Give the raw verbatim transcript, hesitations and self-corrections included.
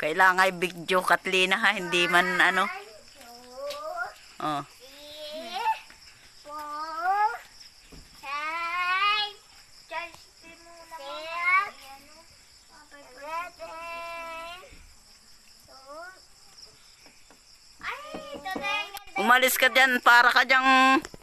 Kailangan i-video, Katlina, ha? Hindi man ano. Oh. Umalis ka dyan para ka dyang